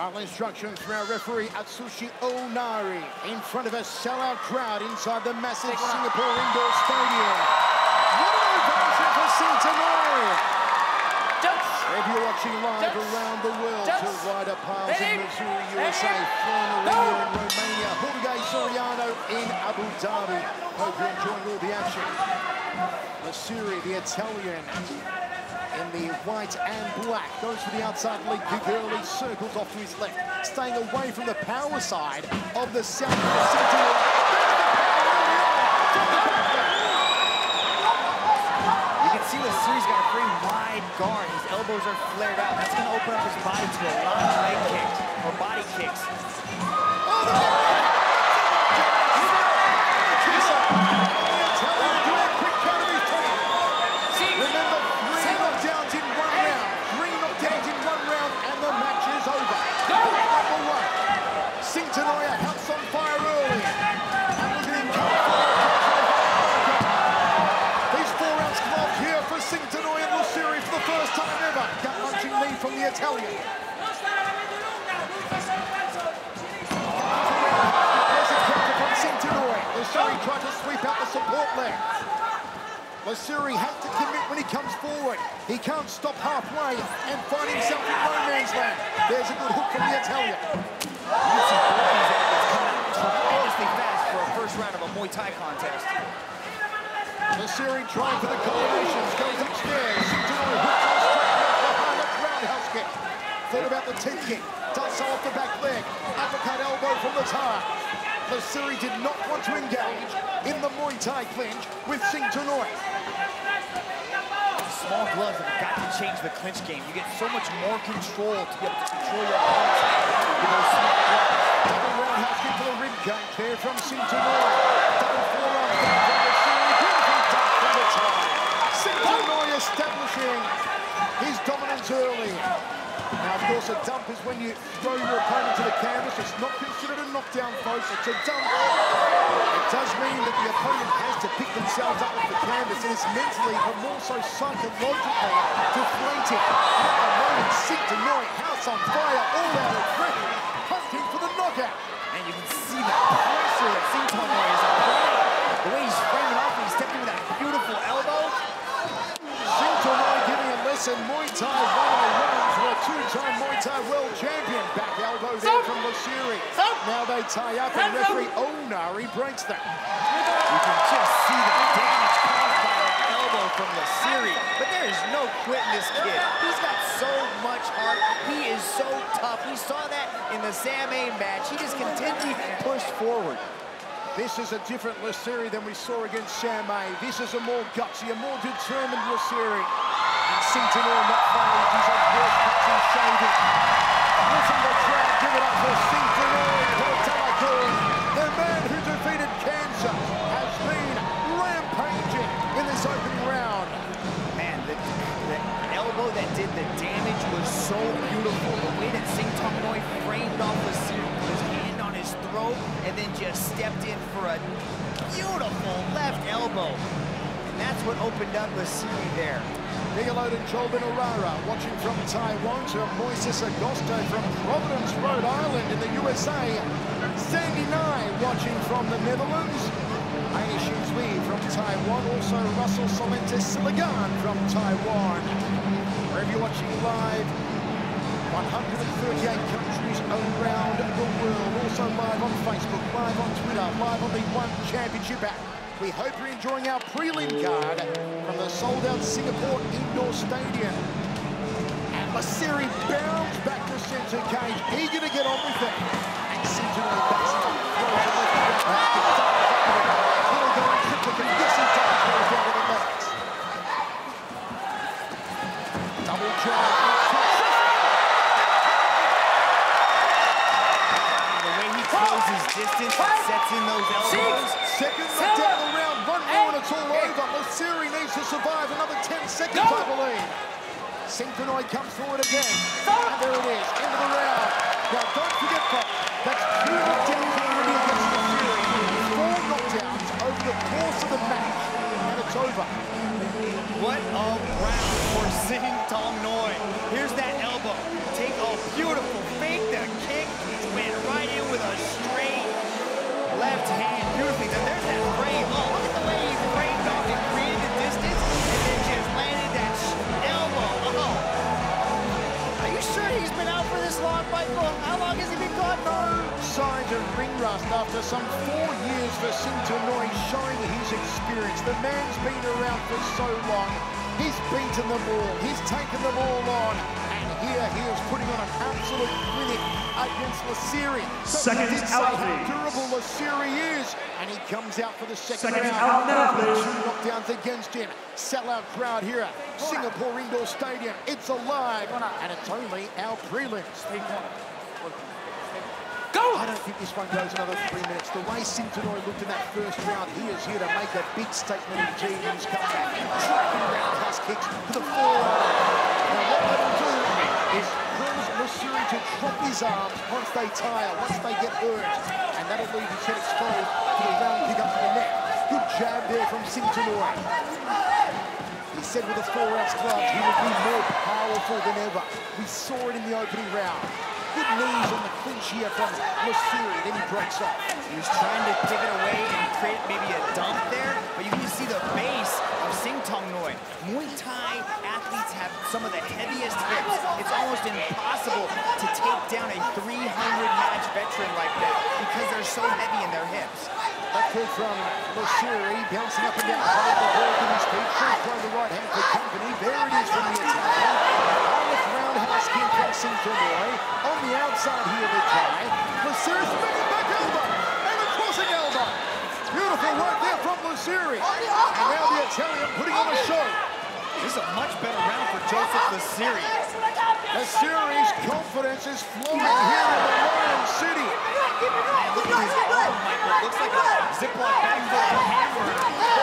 Final instructions from our referee Atsushi Onari in front of a sellout crowd inside the massive Singapore indoor stadium. What an ovation for Singtongnoi! If you're watching live around the world to rider piles in Missouri, USA, Florida in Romania, Jorge Soriano in Abu Dhabi. Hope you're enjoying all the action. Missouri, the Italian, in the white and black, goes for the outside lead. Big early, circles off to his left, staying away from the power side of the South. You can see the series got a pretty wide guard. His elbows are flared out. That's going to open up his body to a lot of leg kicks or body kicks. Singtongnoi house on fire early. And look at him come forward. These 4 rounds clock here for Singtongnoi in the series for the first time ever. Gut-punching lead from the Italian. There's a counter from Singtongnoi. Missouri tried to sweep out the support leg. Missouri has to commit when he comes forward. He can't stop halfway and find himself in no man's land. There's a good hook from the Italian. You can see both these athletes coming out tremendously fast for a first round of a Muay Thai contest. Missouri trying for the combinations, goes upstairs. Singtongnoi hooks on straight left behind the roundhouse kick. Thought about the 10 kick, does so off the back leg. Uppercut elbow from the tie. Missouri did not want to engage in the Muay Thai clinch with Singtongnoi. Small gloves have got to change the clinch game. You get so much more control to be able to control your opponents. Double roundhouse kick to the rib cage there from Singtongnoi. Double forearm kick from Missouri. Beautiful duck from the tie. Singtongnoi establishing his dominance early. Now, of course, a dump is when you throw your opponent to the canvas. It's not considered a knockdown, folks. It's a dump. It does mean that the opponent has to pick themselves up off the canvas, and it's mentally, but more so psychologically, deflating. At the moment, Singtongnoi, house on fire, all out of breath, hunting for the knockout. And you can see the pressure that Singtongnoi is applying. The way he's framing off, he's stepping with that beautiful elbow. Singtongnoi giving a lesson, Muay Thai 101 for a 2-time Muay Thai world champion. Back elbow there from Missouri. Now they tie up and referee Onari breaks them. You can just see the damage caused by that elbow from Missouri. But there is no quitting this kid. He's got so much heart. He is so tough. We saw that in the Sam A match. He just continued to push forward. This is a different Missouri than we saw against Sam A. This is a more gutsy, a more determined Missouri. And Singtongnoi not failing. He's on worse punching shaving. Listen to the crowd, give it up for Singtongnoi Por Telakun. The man who defeated cancer has been rampaging in this opening round. Man, the elbow that did the damage was so beautiful. The way that Singtongnoi framed off Missouri with his hand on his throat and then just stepped in for a beautiful left elbow. And that's what opened up Missouri there. Nicolode and Jolbin Urara watching from Taiwan to Moises Agosto from Providence, Rhode Island in the USA. Sandy Nye watching from the Netherlands. Aina Shinzui from Taiwan. Also Russell Solentes Silagan from Taiwan. Wherever you're watching live, 138 countries around the world. Also live on Facebook, live on Twitter, live on the One Championship app. We hope you're enjoying our prelim card from the sold-out Singapore indoor stadium. And Missouri bounds back to center cage, eager to get on with it. And Singtongnoi backs up, throws a left back. He'll go and triple and yes, he does go down to the legs. Double jab. The way he closes distance and sets in those elbows. Second knockdown of the round, 1 more and it's all over. Missouri needs to survive another 10 seconds, I believe. Singtongnoi comes forward again. And there it is, end of the round. Now, don't forget, folks, that's 2 knockdowns already against Missouri. 4 knockdowns over the course of the match, and it's over. What a round for Singtongnoi. Here's that elbow. Take a beautiful fake the kick. He went right in with a straight left hand. Beautifully done. There's that frame. Oh, look at the way he framed off and created the distance and then just landed that elbow. Oh. Are you sure he's been out for this long, Michael? How long has he been gone? No signs of ring rust after some 4 years for Singtongnoi, showing his experience. The man's been around for so long. He's beaten them all. He's taken them all on. And here he is putting on an absolute clinic against Lasiri. Second did say out, how please. durable Lasiri is. And he comes out for the second Second round. out now, please. 2 knockdowns against him. Sellout crowd here at Singapore Indoor Stadium. It's alive. And it's only our prelims. Go! I don't think this one goes another 3 minutes. The way Singtongnoi looked in that first round, he is here to make a big statement in G.'s comeback. Striking roundhouse kicks to the forearm. Now what they will do is cause Lasiri to drop his arms once they tire, once they get hurt. And that'll leave his head exposed to the round kick up to the neck. Good jab there from Singtongnoi. He said with the 4-ounce gloves, he would be more powerful than ever. We saw it in the opening round. Good knees on the clinch here from Lasiri, then he breaks off. He was trying to pivot away and create maybe a dump there, but you can see the base of Singtongnoi. Muay Thai athletes have some of the heaviest hips. It's almost impossible to take down a 300-match veteran like that because they're so heavy in their hips. That kick from Lasiri, bouncing up and down, holding the ball with his feet, throwing the right hand for company. There it is from the attack. Roundhouse kick from Singtongnoi. On the outside here, the tie. Lasiri spinning back elbow and a crossing elbow. Beautiful work there from Lasiri. And now the Italian putting on a show. This is a much better round for Joseph Lasiri. Lasiri's confidence is flowing here in the Lion City. Look at his arm, Michael. It looks like a Ziploc bag full of hammer.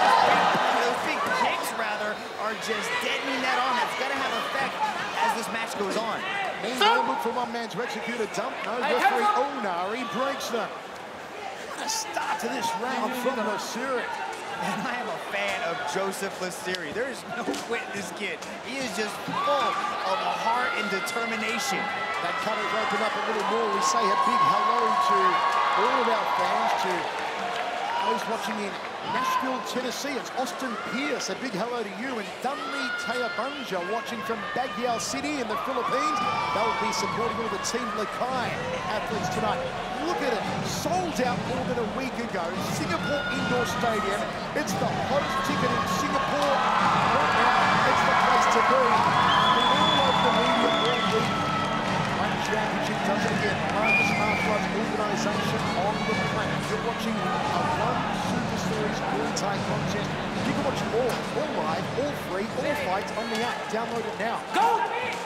Those big kicks, rather, are just deadening that arm. It's got to have effect as this match goes on. Meanwhile, look for one man to execute a dump. No, referee Onari breaks them. What a start to this round from Lasiri. And I am a fan of Joseph Lasiri. There is no quit in this kid. He is just full of heart and determination. That covers open up a little more. We say a big hello to all of our fans, to those watching in Nashville, Tennessee. It's Austin Pierce. A big hello to you. And Dunley Tayabunja watching from Baguio City in the Philippines. They'll be supporting all the Team Lakai athletes tonight. Look at it. Sold out more than a week ago. Singapore Indoor Stadium. It's the host ticket in Singapore. Right now, it's the place to be. Been all over the media all week. One championship does it again. Largest martial arts organisation on the planet. You're watching a One Super Series Muay Thai contest. You can watch all live, all free, all fights on the app. Download it now. Go!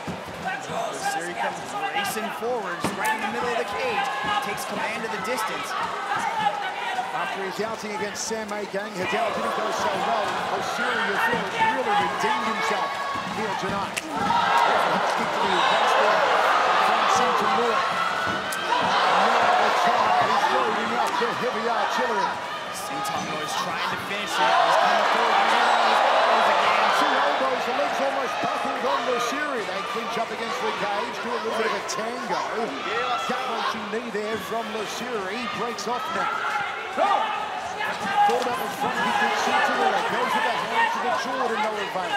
Lasiri comes racing forwards right in the middle of the cage. Takes command of the distance. After his outing against Sam Gang, Hidell didn't go so well. Lasiri, you feel, has really redeemed himself here tonight. Let's kick to the advance there from Singtongnoi. Now the try is loading up the heavy artillery. Singtongnoi is trying to finish it. He's coming forward. Again. 2 elbows, the legs almost buckled on Lasiri. They clinch up against the cage, do a little bit of a tango. Gut-wrenching knee there from Lasiri. Breaks off now. Thought that was front kick to Singtongnoi. Goes with the hands to the Jordan, no avail.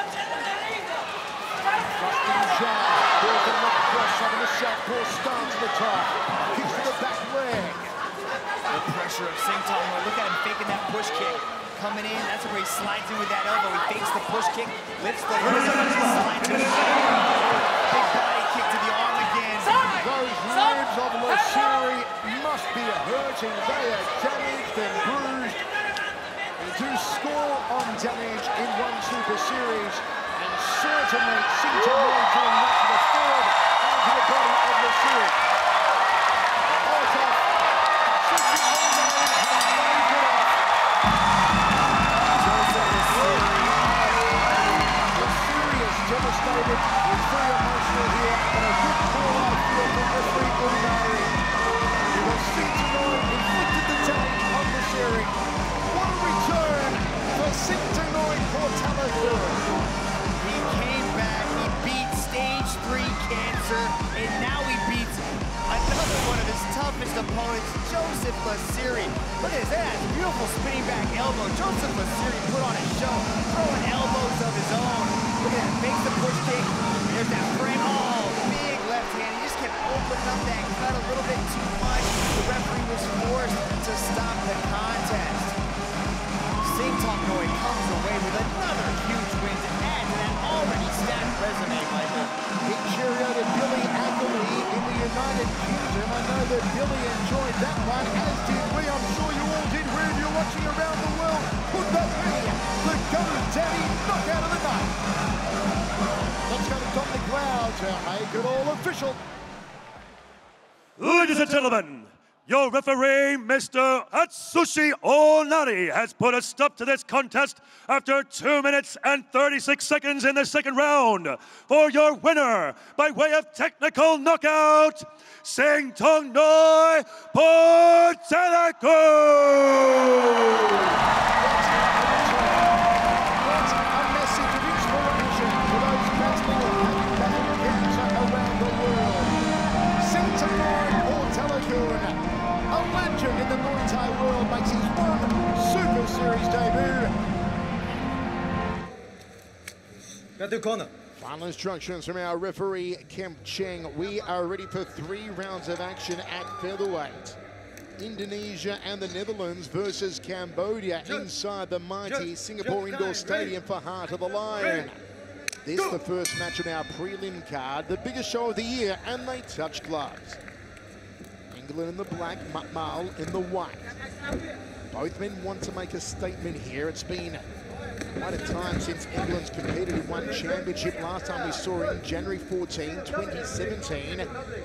Thrusting jab. Working up cross, having a southpaw stance to the top. Kicks to the back leg. The pressure of Singtongnoi. Look at him faking that push kick. Coming in, that's where he slides in with that elbow. He fakes the push kick, lifts the leg, slides in. Big body kick to the arm again. Those ribs of Lasiri must be hurting. They are damaged and bruised. They do score on damage in One Super Series. And certainly Singtongnoi doing much of the forward and to the body of Lasiri. Oh, it's off. Singtongnoi has waved it off. Lasiri is devastated. He's very emotional here. And a good call out here from referee Unari. Because Singtongnoi inflicted the damage on Lasiri. What a return for Singtongnoi Por Telakun. He came back, he beat stage 3 cancer, and now he beats Lasiri. Look at that, beautiful spinning back elbow. Joseph Lasiri put on a show, throwing elbows of his own. Look at that, makes the push kick. There's that frame. Oh, big left hand. He just kept opening up that cut a little bit too much. The referee was forced to stop the contest. Singtongnoi comes away with another huge win to add to that already stacked resume, Michael. Big cheerio to Billy Ackley in the United Kingdom. I know that Billy enjoyed that one, as did we. I'm sure you all did. Wherever you're watching around the world, could that be the GoDaddy knockout of the night? Let's go to Dominic Cloud to make it all official. Ladies and gentlemen, your referee, Mr. Atsushi Onari, has put a stop to this contest after 2 minutes and 36 seconds in the second round. For your winner, by way of technical knockout, Singtongnoi Por Telakun! What a message of inspiration for those battling cancer around the world. Singtongnoi Por Telakun, a legend in the Muay Thai world, makes his Super Series debut. Got the corner. Final instructions from our referee, Kemp Cheng. We are ready for 3 rounds of action at featherweight. Indonesia and the Netherlands versus Cambodia inside the mighty Singapore Indoor Stadium for Heart of the Lion. This is the first match on our prelim card, the biggest show of the year, and they touch gloves. England in the black, Mal in the white. Both men want to make a statement here. It's been quite a time since England's competed in one championship. Last time we saw it in January 14, 2017,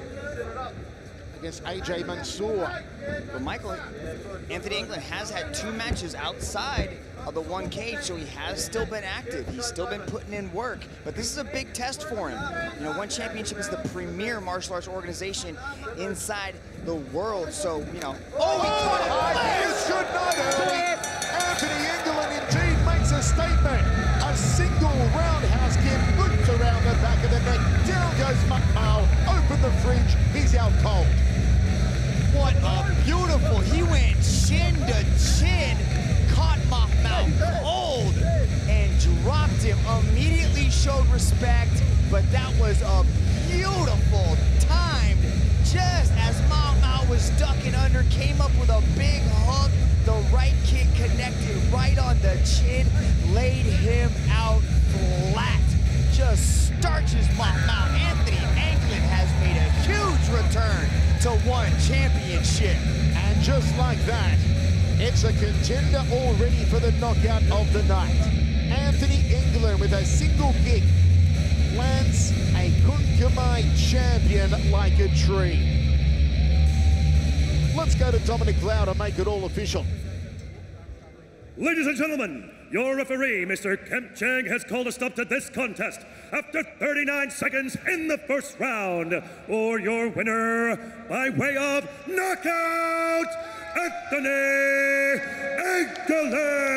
against AJ Mansour. Well, Michael, Anthony England has had 2 matches outside of the one cage, so he has still been active. He's still been putting in work, but this is a big test for him. You know, one championship is the premier martial arts organization inside the world, so, you know. Oh, he caught it! You should know that. Anthony England indeed makes a statement. A single roundhouse kick, boots around the back of the neck. Down goes Mukmal. Open the fridge. He's out cold. What a beautiful, he went chin to chin, caught Mukmal cold, and dropped him. Immediately showed respect, but that was a beautiful time. Just as Mukmal was ducking under, came up with a big hook. The right kick connected right on the chin, laid him out flat. Just starches Mukmal. Anthony England has made a huge return to one championship. And just like that, it's a contender already for the knockout of the night. Anthony England with a single kick lands a Kunkamai champion like a tree. Let's go to Dominic Cloud and make it all official. Ladies and gentlemen, your referee, Mr. Kemp Cheng, has called a stop to this contest after 39 seconds in the first round. For your winner, by way of knockout, Anthony England!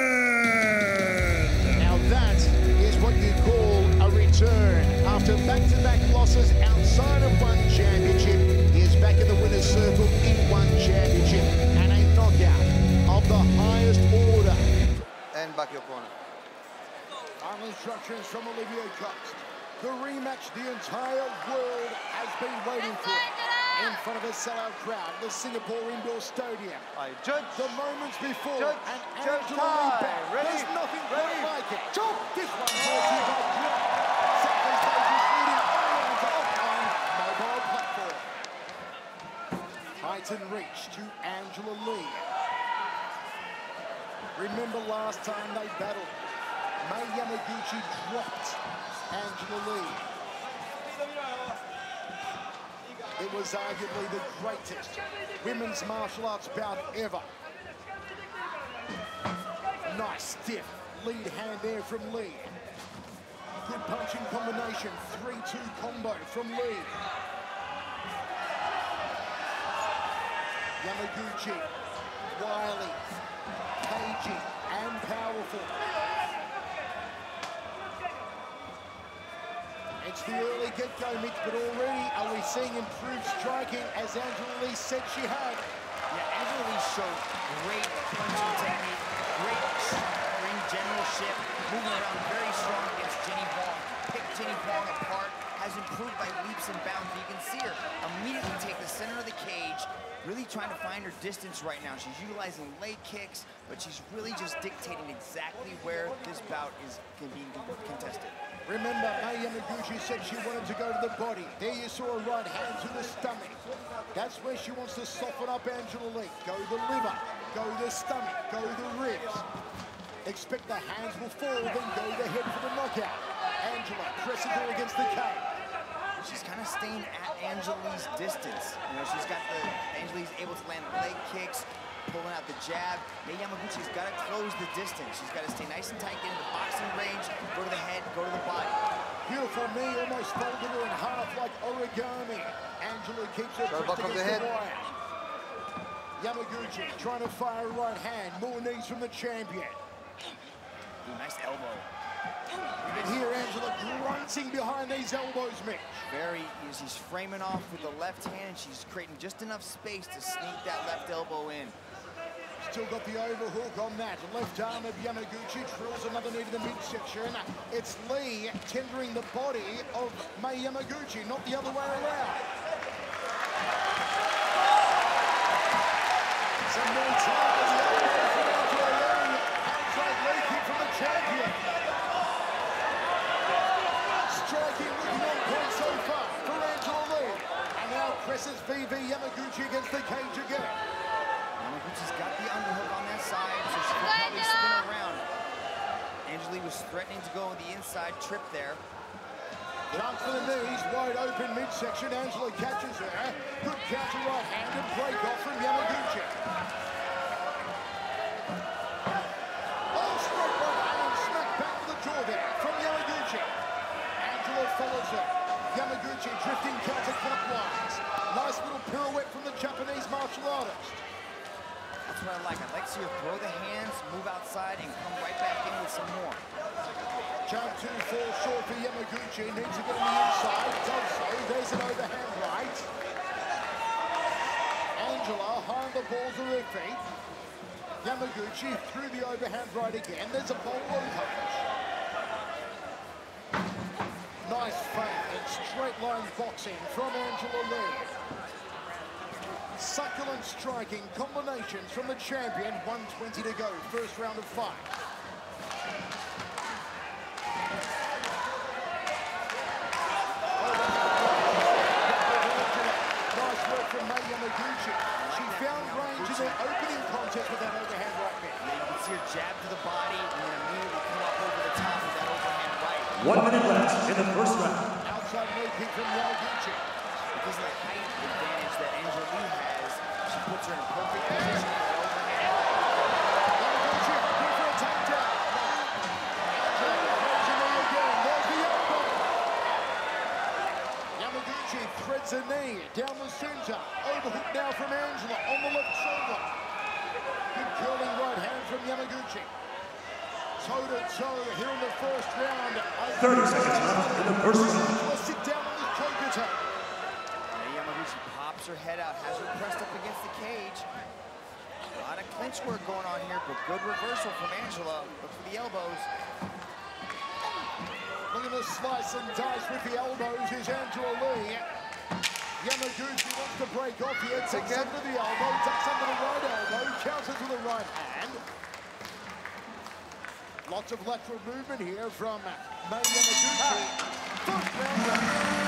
Now that is what you call a return. After back-to-back losses outside of one championship, he is back in the winner's circle in one championship, and a knockout of the highest order. And back your corner. Final instructions from Olivier Cox. The rematch the entire world has been waiting for. In front of a sellout crowd, the Singapore Indoor Stadium. Judge. The moments before, Judge. and Judge Angela time. Lee. Ready. There's nothing Ready. quite like it. This one brought to you by Grip. Second stage is leading online to offline mobile platform. Height and reach to Angela Lee. Remember last time they battled, Mai Yamaguchi dropped Angela Lee. It was arguably the greatest women's martial arts bout ever. Nice stiff lead hand there from Lee. Good punching combination, 3-2 combo from Lee. Yamaguchi, wily, cagey, and powerful. It's the early get-go, Mitch, but already are we seeing improved striking, as Angela Lee said she had. Yeah, Angela Lee showed great punching technique, great ring generalship, moving around very strong against Jenny Huang. Picked Jenny Huang apart, has improved by leaps and bounds. You can see her immediately take the center of the cage, really trying to find her distance right now. She's utilizing leg kicks, but she's really just dictating exactly where this bout is being contested. Remember, Mai Yamaguchi said she wanted to go to the body. There you saw a right hand to the stomach. That's where she wants to soften up Angela Lee. Go the liver, go the stomach, go the ribs. Expect the hands will fall, then go the head for the knockout. Angela presses her against the cage. She's kind of staying at Angela Lee's distance. You know, she's got Angela Lee's able to land leg kicks, pulling out the jab. Mai Yamaguchi's got to close the distance. She's got to stay nice and tight, get into boxing range, go to the head, go to the body. Beautiful knee, almost folded her in half like origami. Angela keeps her pressed against the wire. Yamaguchi trying to fire a right hand. More knees from the champion. Ooh, nice elbow. You can hear Angela grunting behind these elbows, Mitch. She's framing off with the left hand. She's creating just enough space to sneak that left elbow in. Still got the overhook on that. Left arm of Yamaguchi drills another knee to the midsection. It's Lee tendering the body of Mai Yamaguchi, not the other way around. Some more time as the elbow from Angela Lee. Hands leaking from the champion. Striking looking on point so far for Angela Lee. And now presses VV Yamaguchi against the cage again. Yamaguchi's got the underhook on that side, so she can probably spin around. Angela Lee was threatening to go on the inside trip there. Chance for the knees, wide open midsection. Angela catches her. Good counter right hand and break off from Yamaguchi. Oh, straight right hand, smack back to the jaw there from Yamaguchi. Angela follows her. Yamaguchi drifting counterclockwise. Nice little pirouette from the Japanese martial artist. That's what I like. I'd like to see her throw the hands, move outside, and come right back in with some more. Jump 2 falls short for Yamaguchi. Needs to get on the inside. Does so. There's an overhand right. Angela behind the balls of her feet. Yamaguchi through the overhand right again. There's a bolo punch. Nice feint and straight line boxing from Angela Lee. Succulent striking combinations from the champion. 1:20 to go. First round of 5. Nice work from Mai Yamaguchi. She found range in the opening contest with that overhand right there. Yeah, you can see her jab to the body and then immediately come up over the top with that overhand right. 1 minute left in the first round. Outside leg kick from Yamaguchi. Because of the height advantage that Angela Lee has, she puts her in a perfect position for the overhand. Yamaguchi, here for a takedown. Angela again. There's the elbow. Yamaguchi threads a knee down the center. Overhook now from Angela on the left shoulder. Good curling right hand from Yamaguchi. Toe-to-toe here in the first round. 30 seconds left in the first round. Let's sit down on this choke attack. Yamaguchi pops her head out, has her pressed up against the cage. A lot of clinch work going on here, but good reversal from Angela. Look for the elbows. Look at the slice and dice with the elbows is Angela Lee. Yamaguchi wants to break off here. Tucks under the elbow, tucks under the right elbow, counters with the right hand. Lots of lateral movement here from Mai Yamaguchi. First round.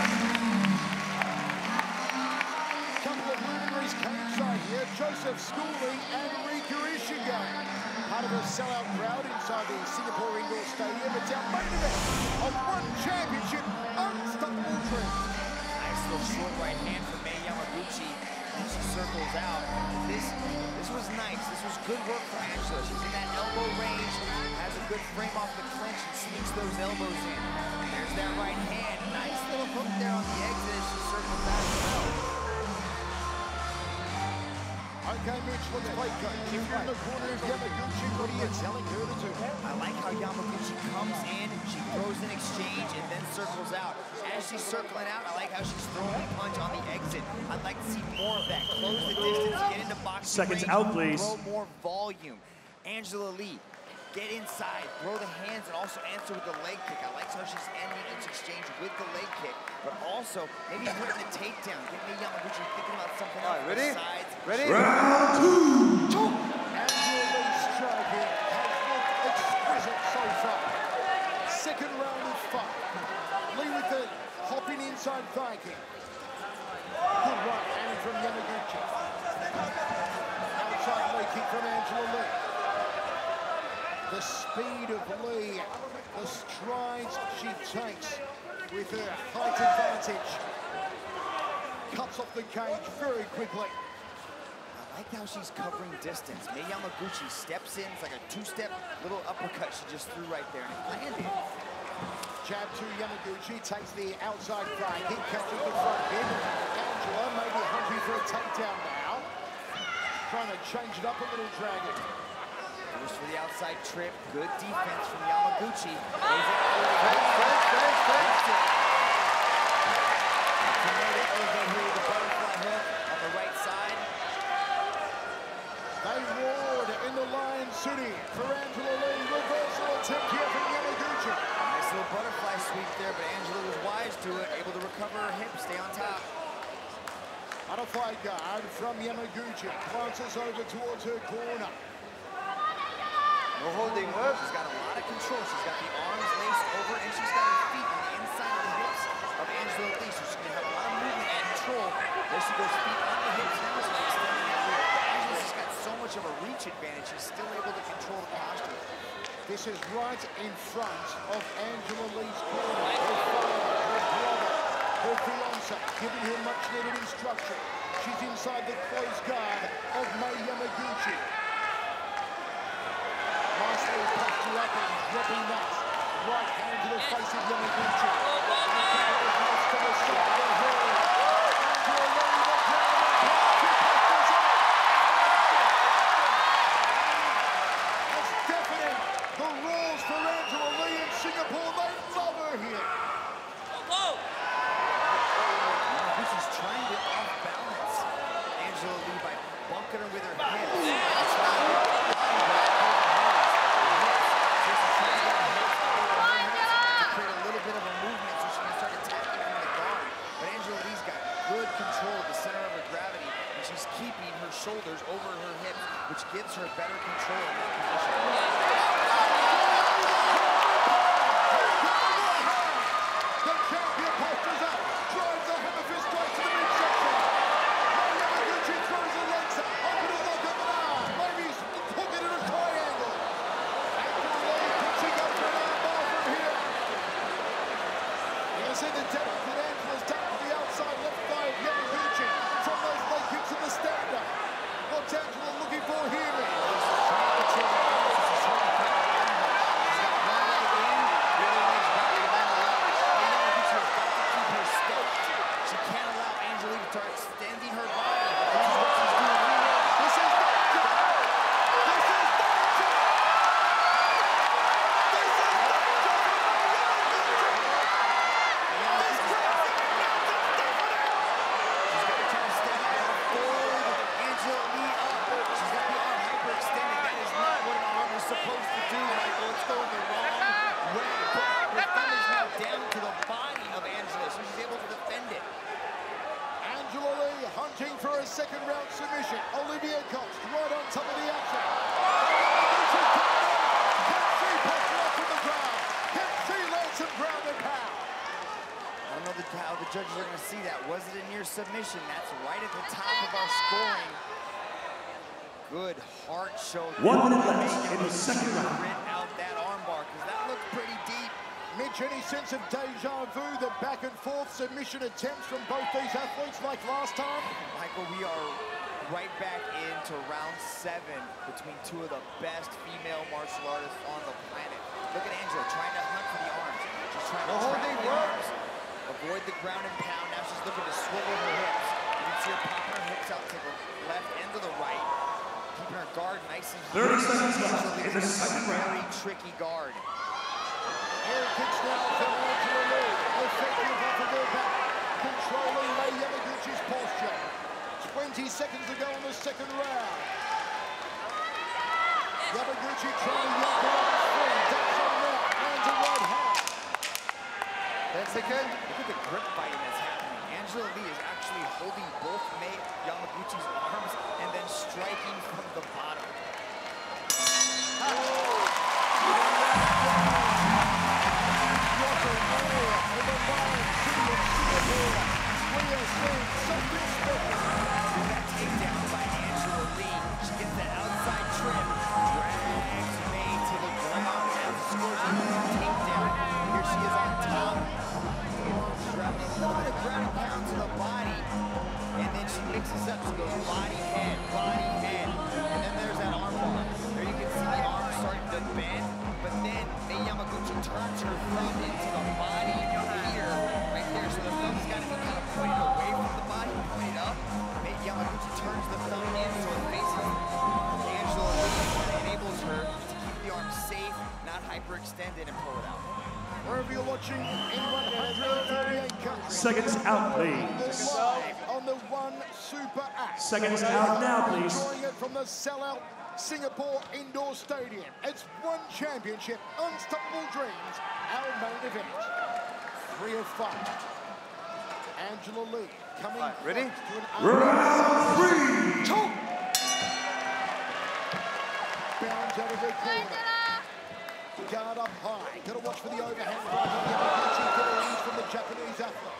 Couple of luminaries cage-side here. Joseph Schooling and Rika Ishiga. Part of a sellout crowd inside the Singapore Indoor Stadium. It's our main event of one championship, unstoppable dream. Nice little short right hand from Mai Yamaguchi. And she circles out. This was nice. This was good work from Angela. She's in that elbow range, has a good frame off the clinch, and sneaks those elbows in. There's that right hand. Nice little hook there on the exit as she circles out as well. Okay, Mitch, let's play coach. If you're in the corner of Yamaguchi, what are you telling her to do? I like how Yamaguchi comes in, she throws an exchange, and then circles out. As she's circling out, I like how she's throwing a punch on the exit. I'd like to see more of that. Close the distance, get into boxing Seconds range, out, please. Throw more volume. Angela Lee, get inside, throw the hands, and also answer with the leg kick. I like how she's ending each exchange with the leg kick, but also maybe putting the takedown. Get me Yamaguchi thinking about something else. Ready? Besides. Ready? Round 2. Angela Lee's striking has looked exquisite so far. Second round of fun. Lee with the hopping inside thigh kick. Good right hand from Yamaguchi. Outside leg kick from Angela Lee. The speed of Lee, the strides she takes with her height advantage. Cuts off the cage very quickly. I like how she's covering distance. Mei Yamaguchi steps in, it's like a two-step little uppercut she just threw right there, and it landed. Jab to Yamaguchi, takes the outside thigh kick, catches the front kick. Angela maybe hungry for a takedown now. Trying to change it up a little, Dragon. Goes for the outside trip. Good defense from Yamaguchi. The butterfly hook on the right side. They roared in the Lion City for Angela Lee. Reversal attempt here from Yamaguchi. Nice little butterfly sweep there, but Angela was wise to it. Able to recover her hip, stay on top. Butterfly guard from Yamaguchi. Glances over towards her corner. No holding up. She's got a lot of control. She's got the arms laced over, and she's got her feet on the inside of the hips of Angela Lee, so she's going to have a lot of movement and control. There she goes, feet on the hips, now she's extending that rear. Angela's just got so much of a reach advantage, she's still able to control the posture. This is right in front of Angela Lee's corner. Her father, her brother, her fiance, giving her much needed instruction. She's inside the close guard of Mei Yamaguchi. Nicely posture up and dropping that right hand to the face of Yamaguchi. To the side of her head. Angela Lee, the ground and postures up. That's deafening. The rules for Angela Lee in Singapore. They love her here. Yamaguchi's trying to off-balance Angela Lee by bunking her with her hips. That's right. Control of the center of her gravity, and she's keeping her shoulders over her hips, which gives her better control in that position. The champion postures up, drives the hammer fist straight to the midsection. Yamaguchi throws her legs up, open it like a banana. Maybe he's hooking it in a triangle. Angela Lee pitching up for an armbar from here. You see the damage that Angela's done to the outside left thigh of Yamaguchi from those leg kicks in the stand-up. What's Angela looking for here? She can't allow Angela to start extending her body. This is what she's doing here. This is danger! This is danger! This is danger from Yamaguchi! This crowd is deafening! She's got to try to step forward. Angela Lee up. She's got the arm hyperextended. That is not what an arm is supposed to do, Michael. It's going the wrong way. But her thumb is now down to the body of Angela, so she's able to defend it. Angela Lee hunting for a second round submission. Olivia Cox right on top of the action. Can she push her up from the ground? Can she land some ground and pound? I don't know how the judges are going to see that. Was it a near submission? That's right at the top of our scoring. Good heart show. 1 minute left in the second round. Print out that armbar because that looked pretty deep. Mitch, any sense of deja vu, the back and forth submission attempts from both these athletes like last time? Michael, we are right back into round 7 between two of the best female martial artists on the planet. Look at Angela trying to hunt for the arms. She's trying to trap the arms, avoid the ground and pound. Now she's looking to swivel her hips. You see her popping her hips out to the left and to the right, keeping her guard nice and 30 seconds left in the a second very round. tricky guard. Here kicks now from Angela Lee. Effective off of her back. Controlling Mei Yamaguchi's posture. 20 seconds to go in the second round. Yamaguchi trying to yank her off his feet. Does so now. Lands a right hand. 10 seconds. Look at the grip fighting that's happening. Angela Lee is actually holding both Mei Yamaguchi's arms and then striking from the bottom. Takedown by Angela Lee. She gets the outside trim, drags Mei to the ground, and scores a takedown. Here she is on top, dropping a lot of ground and pound to the body, and then she mixes up, she goes body, head, and then there's that arm bar. There you can see the arm starting to bend, but then Mei Yamaguchi turns her thumb into the body here, right there, so the thumb's got to be kind of pointed away from the body, pointed up. Yamaguchi turns the thumb in so it faces Angela Lee, and enables her to keep the arm safe, not hyperextended, and pull it out. Wherever you're watching in 138 countries. Seconds out, please. Live on the One Super app. Seconds out now, please. Enjoying it from the sellout Singapore Indoor Stadium. It's One Championship, Unstoppable Dreams, our main event. 3 of 5. Angela Lee coming ready? to an Round 3. bounds out of the corner. Guard up high. Got to watch for the overhand right on Yamaguchi goes from the Japanese athlete.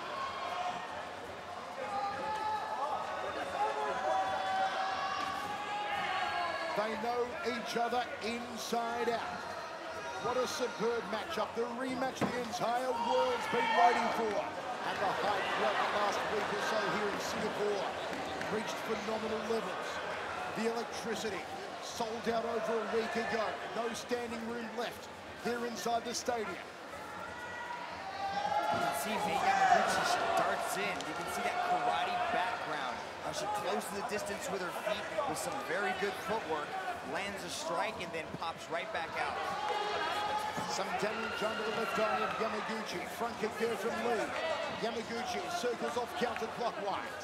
They know each other inside out. What a superb matchup. The rematch the entire world's been waiting for. And the hype throughout the last week or so here in Singapore reached phenomenal levels. The electricity sold out over a week ago. No standing room left here inside the stadium. You can see Mei Yamaguchi, she darts in. You can see that karate background. How she closes the distance with her feet with some very good footwork, lands a strike, and then pops right back out. Some damage under the left eye of Yamaguchi. Front kick there from Lee. Yamaguchi circles off counterclockwise.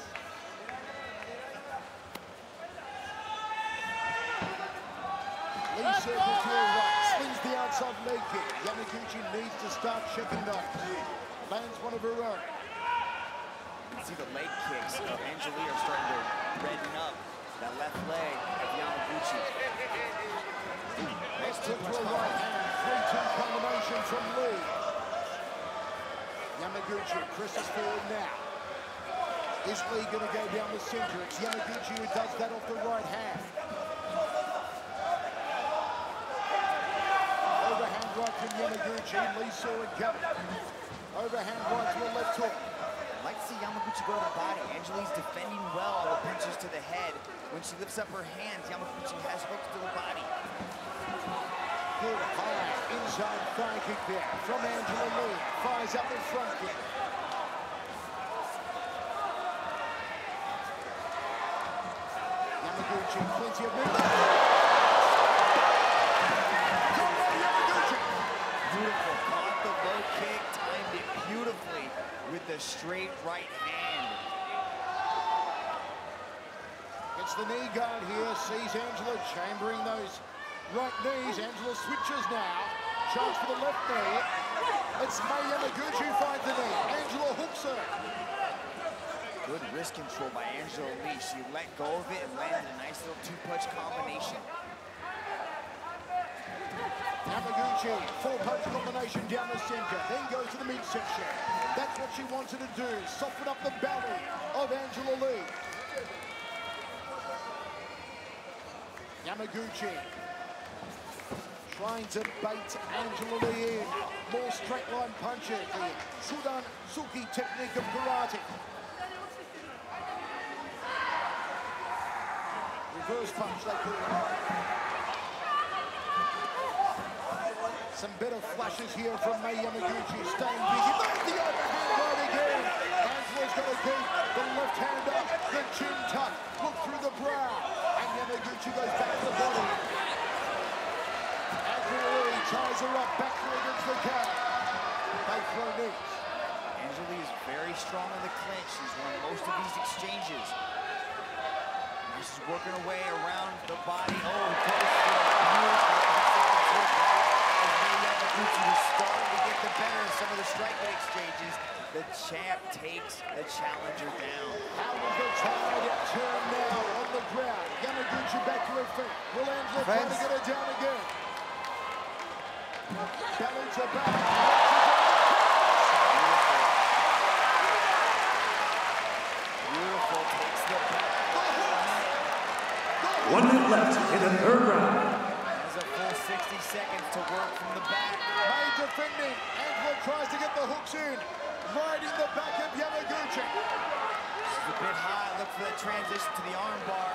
Lee circles to her right, slings the outside leg kick. Yamaguchi needs to start checking those. Lands one of her own. You can see the leg kicks of Angela Lee are starting to redden up that left leg of Yamaguchi. Next to her right hand, 3-2 combination from Lee. Yamaguchi presses forward now. Is Lee going to go down the center? It's Yamaguchi who does that off the right hand. Overhand right from Yamaguchi. Lee saw it coming. Overhand right to the left hook. I'd like to see Yamaguchi go to the body. Angeli's defending well on the punches to the head. When she lifts up her hands, Yamaguchi has hooks to the body. Good high inside thigh kick there from Angela Lee. Fires up the front kick. Yamaguchi, plenty of movement. Beautiful. Caught the low kick, timed it beautifully with the straight right hand. Gets the knee guard here, sees Angela chambering those right knees. Angela switches now. Chance for the left knee. It's Mei Yamaguchi who finds the knee. Angela hooks her. Good wrist control by Angela Lee. She let go of it and landed a nice little two-punch combination. Yamaguchi, 4-punch combination down the center, then goes to the midsection. That's what she wanted to do, soften up the belly of Angela Lee. Yamaguchi trying to bait Angela Lee in. More straight line punches, the Sudan Suki technique of karate. Reverse punch, they call it. Some better flashes here from Mei Yamaguchi, staying busy. There's the overhand right again. Angela Angela's got to keep the left hand up, the chin tuck, look through the brow, and Yamaguchi goes back to the body. Angela ties her up, back through against the cow. They throw knees. Angela is very strong in the clinch. She's won most of these exchanges. Now she's working her way around the body. Oh, close to Yamaguchi is starting to get the better of some of the striking exchanges. The champ takes the challenger down. How does the tide turn now on the ground? Yamaguchi back to her feet. Will Angela try to get her down again? Belly to back. Beautiful. Takes the back. 1 minute left in the third round. Has a full 60 seconds to work from the back. May defending. Angela tries to get the hooks in. Riding the back of Yamaguchi. This is a bit high. Look for that transition to the arm bar.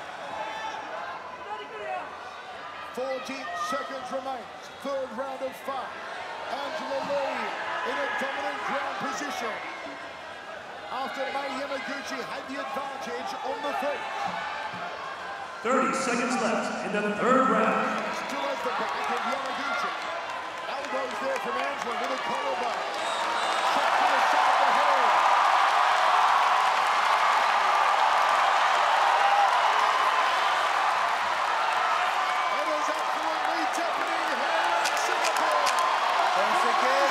40 seconds remains. Third round of 5. Angela Lee in a dominant ground position. After May Yamaguchi had the advantage on the feet. 30 seconds left in the third round. Still has the back of Yamaguchi. Elbows there from Angela with a collarbone. Shot to the side of the head. It is absolutely deafening here in Singapore. Once again.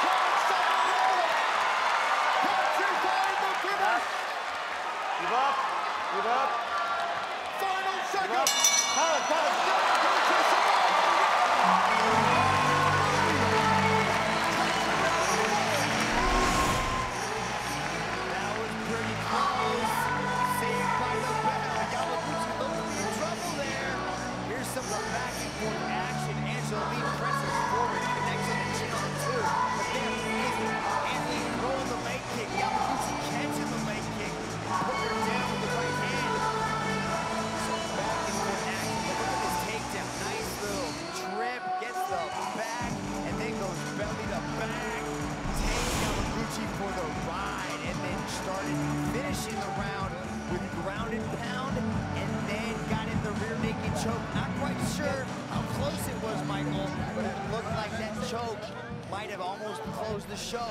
Petrified the finish. Give up. Give up. Final Give second. up. That was pretty close. Saved by the bell. Yamaguchi looking in trouble there. Here's some back and forth action. Angela Lee presses forward, connects on the chin on the 2. But there is Andy throwing the leg kick. Yamaguchi catching the leg kick. Put her down with the right hand. Some back and forth action. But look at this takedown. Nice little trip. Gets the back and then goes belly to back. Takes Yamaguchi for the ride and then started finishing the round with ground and pound and then got in the rear naked choke. Not quite sure how close it was, Michael, but it looked like that choke might have almost closed the show.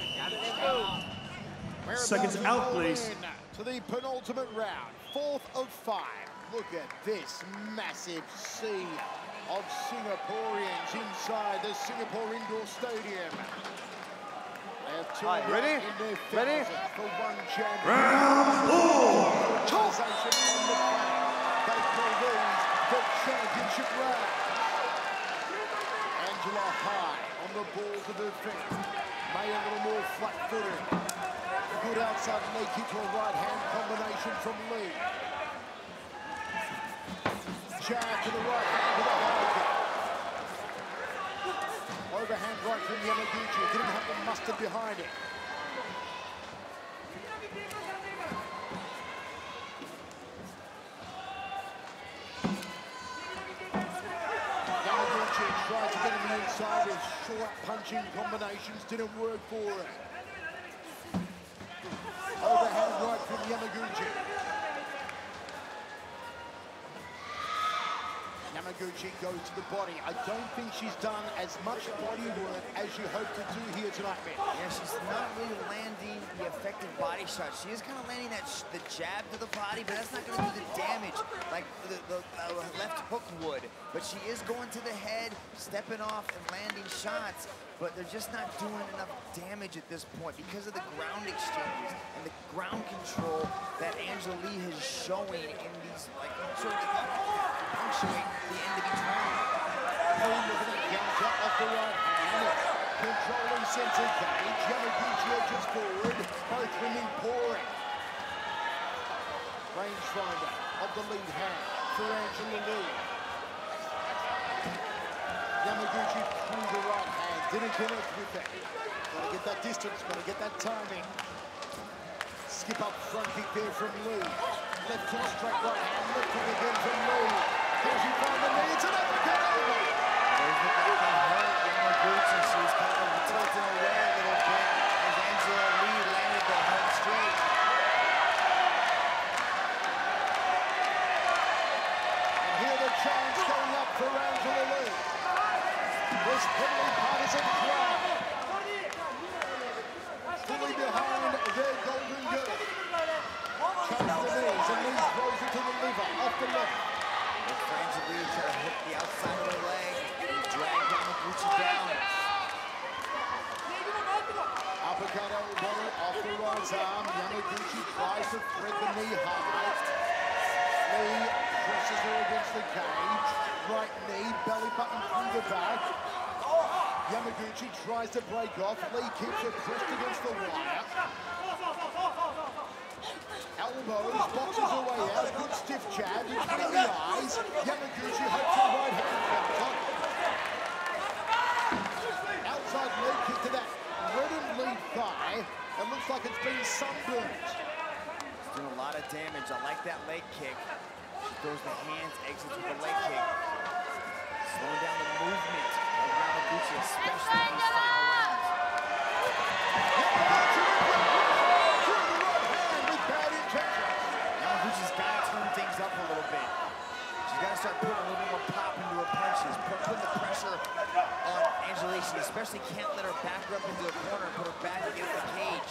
We're Seconds about to out, roll please. in to the penultimate round, 4th of 5. Look at this massive sea of Singaporeans inside the Singapore Indoor Stadium. They have two Ready? in their Ready? thousands for one champion. Round 4. Organisation on the planet. They call these the championship rounds. Angela high on the balls of her feet. May a little more flat-footed. Good outside leg kick to a right-hand combination from Lee. Jab to the right hand with a high kick. Overhand right from Yamaguchi. Didn't have the mustard behind it. Yamaguchi tried to get him inside with short punching combinations. Didn't work for him. Overhand right from Yamaguchi. Yamaguchi goes to the body. I don't think she's done as much body work as you hoped to do here tonight, man. Yeah, she's not really landing the effective body shot. She is kind of landing that the jab to the body, but that's not going to do the damage like the left hook would. But she is going to the head, stepping off and landing shots, but they're just not doing enough damage at this point because of the ground exchanges and the ground control that Angela Lee is showing in these, like, sort of punctuate the end of each round. Lee looking at counter off the right hand. Controlling center cage. Yamaguchi edges forward. Both women pouring. Rangefinder of the lead hand for Angela Lee. Yamaguchi through the right hand. Didn't connect with that. Gotta get that distance. Gotta get that timing. Skip up front kick there from Lee. Left to straight right hand. Left hook again from Lee. Can she find the knee? It's an uppercut over. There's the back of her, Yamaguchi. She's kind of tilting away a little bit as Angela Lee landed the hook straight. this heavily partisan crowd. Fully behind their golden girl. Chokes the knees and Lee throws it to the liver, off the left. Brandon Vera trying to hook the outside of the leg and drag Yamaguchi down. Uppercut elbow off the right arm. Yamaguchi tries to thread the knee high. Lee presses her against the cage. Right knee, belly button through the back. Yamaguchi tries to break off. Lee keeps her pressed against the wire. Elbows, boxes away out. Good stiff jab in front of the eyes. Yamaguchi hopes a right hand counter. Outside leg kick to that reddened lead thigh. It looks like it's been sunburned. It's doing a lot of damage. I like that leg kick. She throws the hands, exits with the leg kick. Slowing down the movement of Yamaguchi, especially in these final rounds. Yamaguchi's got to turn things up a little bit. She's got to start putting a little bit more pop into her punches, putting the pressure on Angela Lee. She especially can't let her back her up into the corner and put her back against the cage.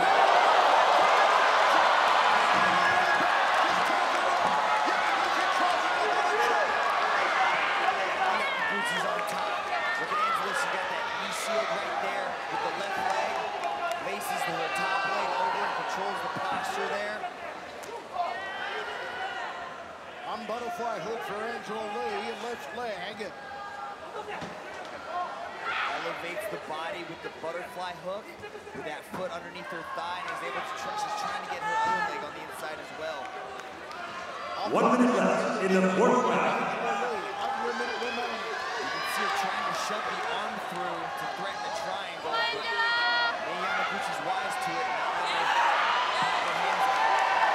Yamaguchi's on top. Look at Angela, she got that knee shield right there with the left leg. Laces her top leg over and controls the posture there. Butterfly hook for Angela Lee, left leg. Elevates the body with the butterfly hook, with that foot underneath her thigh, and is able to she's trying to get her other leg on the inside as well. 1 minute left in the fourth round. Under a minute remaining. You can see her trying to shove the arm through to threaten a triangle, but Yamaguchi's wise to it, not letting her pop her hands up.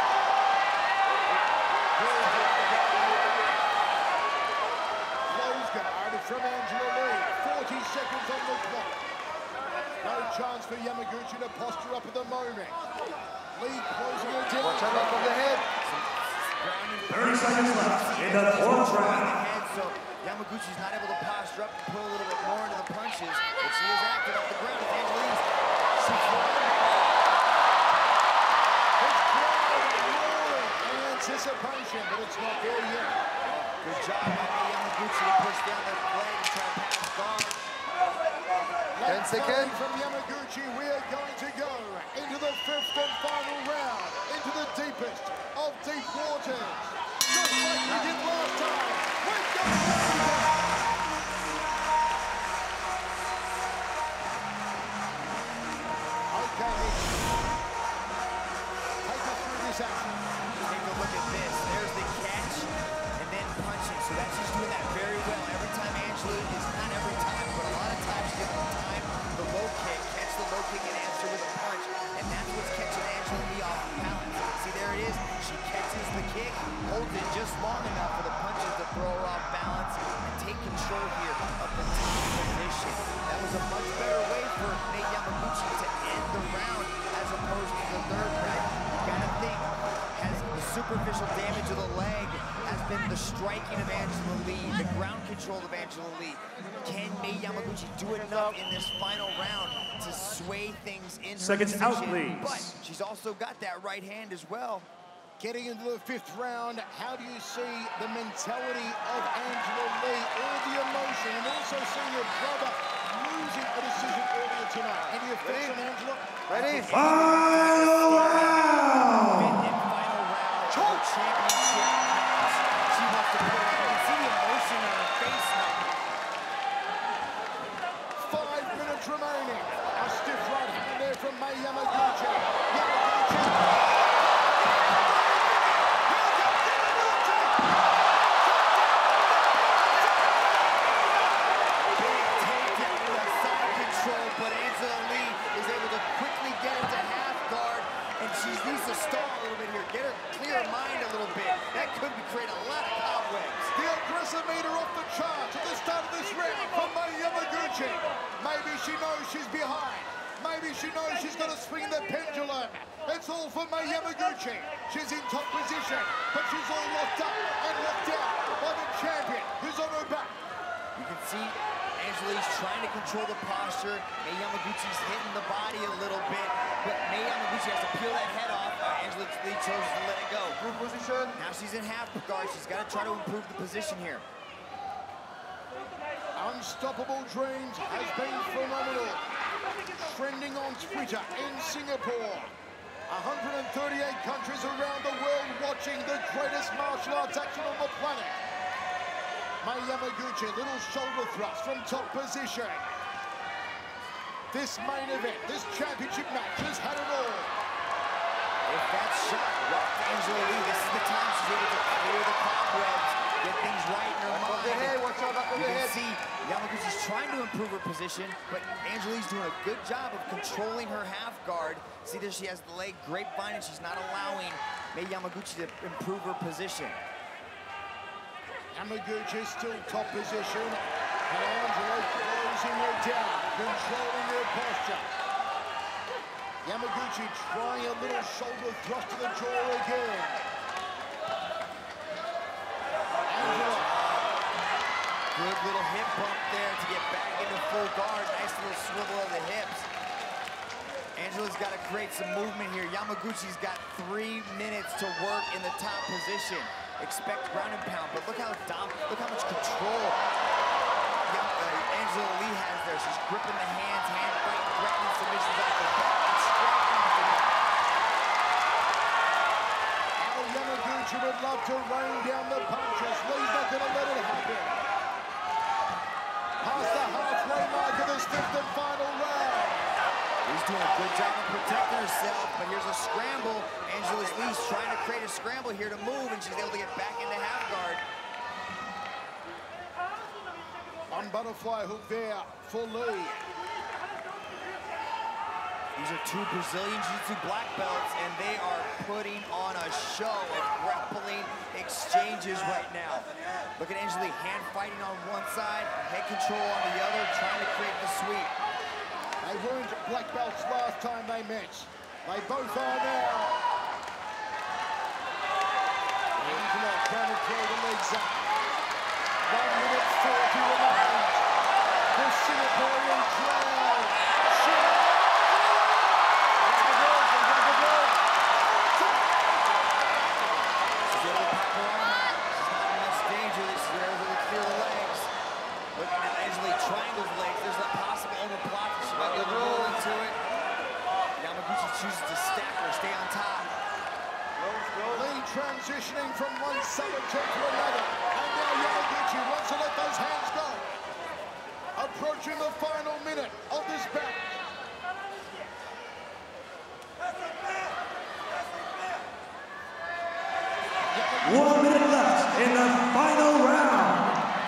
From Angela Lee, 40 seconds on the clock. No chance for Yamaguchi to posture up at the moment. Lee closing her down. Watch out from the head. 30 seconds left in the fourth round. So Yamaguchi's not able to posture up and pull a little bit more into the punches, but she is active off the ground. Angela Lee's anticipation, but it's not there yet. Good job by Yamaguchi to push down the leg and try to pass guard. 10 seconds. From Yamaguchi, we are going to go into the fifth and final round, into the deepest of deep waters. Just like we did last time. We're going Okay. Take us through this action. Take a look at this. There's the catch and then punching. So that's just doing that very well. Every time Angela is, not every time, but a lot of times she gets the time, the low kick, catch the low kick and answer with a punch. And that's what's catching Angela Lee off balance. See, there it is. She catches the kick, holds it just long enough for the punches to throw her off balance and take control here of the top position. That was a much better way for Nate Yamaguchi to end the round as opposed to the third round. You gotta think, has the superficial damage of the leg has been the striking of Angela Lee, the ground control of Angela Lee. Can Nate Yamaguchi do enough in this final round to sway things in her Seconds decision? out, please. But she's also got that right hand as well. Getting into the fifth round, how do you see the mentality of Angela Lee, all the emotion, and also seeing your brother losing a decision earlier tonight? Any effects on Angela? Ready? Final round! Final round for championship match. She wants to put it on. You can see the emotion on her face now. 5 minutes remaining. A stiff right hand there from Mai Yamaguchi. Yamaguchi. But Angela Lee is able to quickly get into half guard, and she needs to stall a little bit here. Get her, clear her mind a little bit. That could create a lot of cobwebs. The aggressive meter off the charts at the start of this round from Mai Yamaguchi. Maybe she knows she's behind. Maybe she knows she's got to swing the pendulum. It's all for Mai Yamaguchi. She's in top position, but she's all locked up and locked out by the champion who's on her back. You can see Angela Angelique's trying to control the posture. Mei Yamaguchi's hitting the body a little bit, but Mei Yamaguchi has to peel that head off. Angelique Lee chose to let it go. Group position. Now she's in half guard. She's got to try to improve the position here. Unstoppable Dreams has been phenomenal. Trending on Twitter in Singapore. 138 countries around the world watching the greatest martial arts action on the planet. Mei Yamaguchi, little shoulder thrust from top position. This main event, this championship match has had it all. If that shot rocked Angela Lee, this is the time she's able to clear the cobwebs, get things right in her mind. Watch out, back of the You head. can see Yamaguchi's trying to improve her position, but Angelique's doing a good job of controlling her half guard. See that she has the leg grapevine and she's not allowing Mei Yamaguchi to improve her position. Yamaguchi still top position, and Angela closing her down, controlling her posture. Yamaguchi trying a little shoulder thrust to the jaw again. Angela. Good little hip bump there to get back into full guard. Nice little swivel of the hips. Angela's got to create some movement here. Yamaguchi's got 3 minutes to work in the top position. Expect ground and pound, but look how much control Angela Lee has there. She's gripping the hands, hand fighting, threatening submissions off the back and striking for them. Now Yamaguchi would love to rain down the punches. Lee's not going to let it happen. Past the halfway mark of this 5th and final round. He's doing a good job of protecting herself, but here's a scramble. Angela Lee's trying to create a scramble here to move, and she's able to get back into half guard. One butterfly hook there for Lee. These are 2 Brazilian Jiu-Jitsu black belts, and they are putting on a show of grappling exchanges right now. Look at Angela Lee, hand fighting on one side, head control on the other, trying to create the sweep. They weren't black belts last time they met. They both are now. Angela trying to throw the legs up. 1 minute 40 remains. The Singaporean crowd. She's able to pack her arm out. She's not in much danger. She's able to clear the legs. Look at Angela Lee trying those legs. There's a possible overblock. She might be able to roll into it. Yamaguchi chooses to stack her, stay on top. Lee transitioning from one subject to another. And now Yamaguchi wants to let those hands go. Approaching the final minute of this bout. 1 minute left in the final round.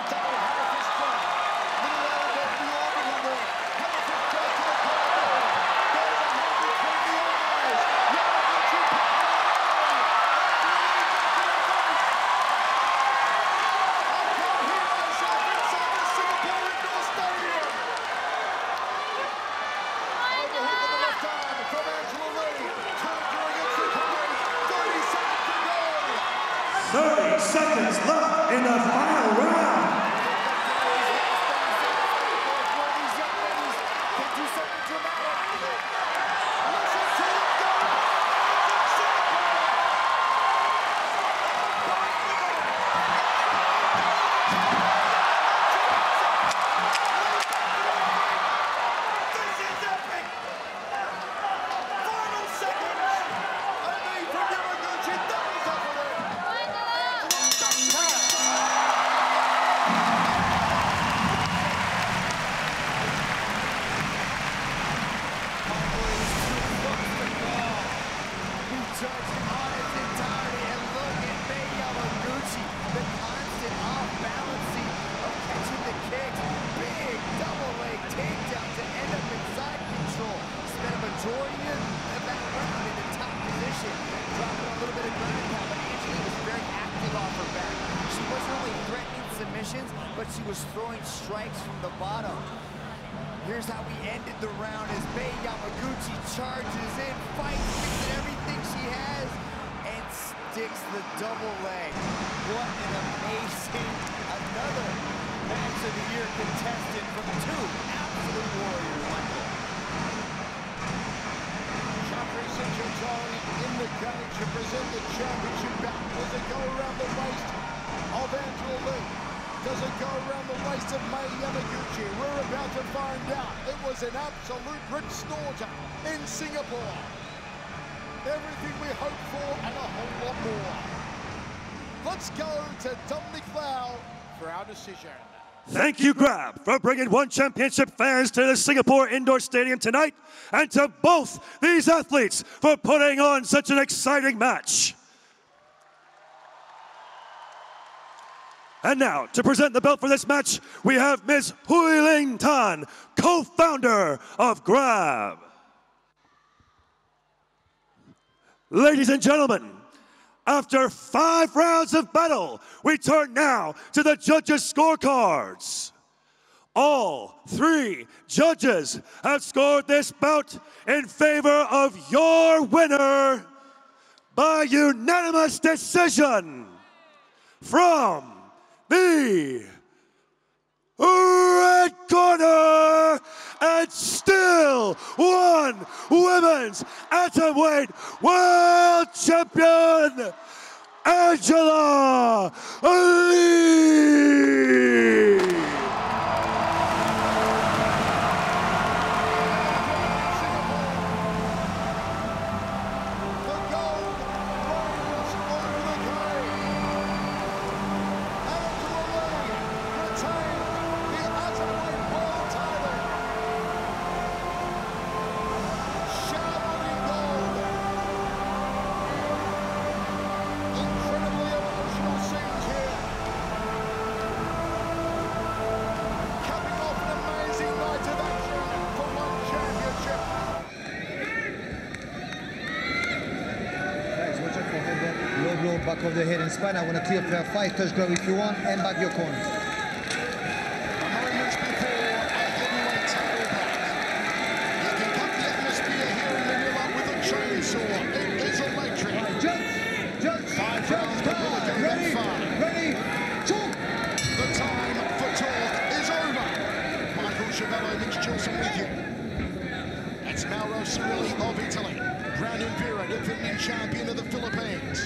Seconds left in the final round. But she was throwing strikes from the bottom. Here's how we ended the round as Mei Yamaguchi charges in, fights, fixing everything she has, and sticks the double leg. What an amazing, another Match of the year contestant from two absolute warriors, Michael. Singtongnoi in the cage to present the championship bout. Does it go around the waist of Angela Lee? Does it go around the waist of Mai Yamaguchi? We're about to find out. It was an absolute rip snorter in Singapore. Everything we hoped for and a whole lot more. Let's go to Dominic Lau for our decision. Thank you, Grab, for bringing One Championship fans to the Singapore Indoor Stadium tonight, and to both these athletes for putting on such an exciting match. And now, to present the belt for this match, we have Ms. Huiling Tan, co-founder of Grab. Ladies and gentlemen, after 5 rounds of battle, we turn now to the judges' scorecards. All 3 judges have scored this bout in favor of your winner by unanimous decision. From the red corner, and still one women's atomweight world champion, Angela Lee. Back of the head and spine. I want to clear for fighters, grab if you want, and back your corners. Moments before a heavyweight title bout. You can cut the atmosphere here in Manila with a chainsaw. It is electric. Judge, 5 rounds, but will it go that far? Ready, talk. The time for talk is over. Michael Chavello, Mitch Chilson with you. That's Mauro Cirilli of Italy. Brandon Vera, defending champion of the Philippines.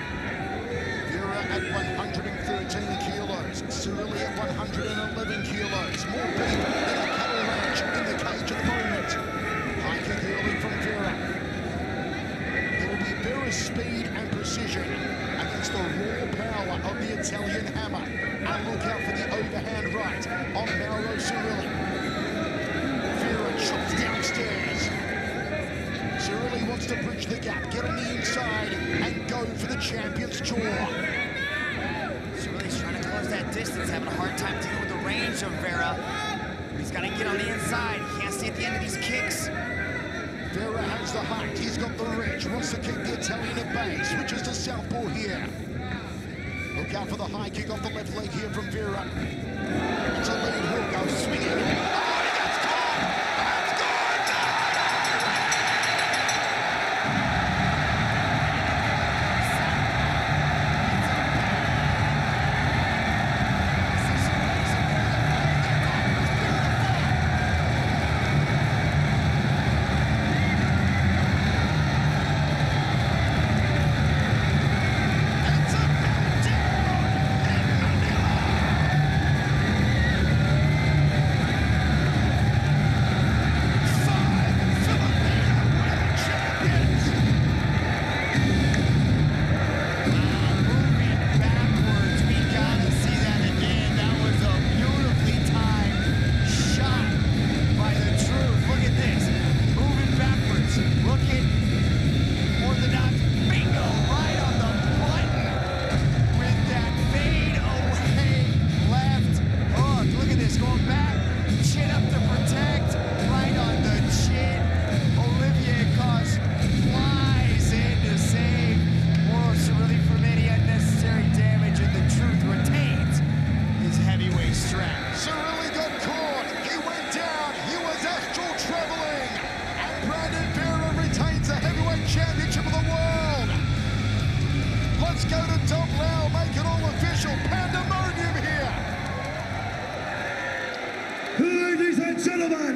At 113 kilos, Cirilli at 111 kilos. More beef than a cattle ranch in the cage at the moment. High kick early from Vera. It will be Vera's speed and precision against the raw power of the Italian hammer. And look out for the overhand right on Mauro Cirilli. Vera chops downstairs. Cirilli wants to bridge the gap, get on the inside, and go for the champion's jaw. Cirilli's trying to close that distance, having a hard time dealing with the range of Vera. He's got to get on the inside. He can't see at the end of these kicks. Vera has the height, he's got the reach, wants to keep the Italian at bay, switches to southpaw here. Look out for the high kick off the left leg here from Vera. It's a lead hook, oh, swinging. Oh, that's gone! That's gone!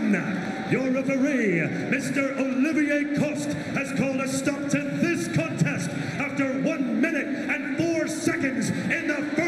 Telakun. Your referee, Mr. Olivier Coste, has called a stop to this contest after 1 minute and 4 seconds in the first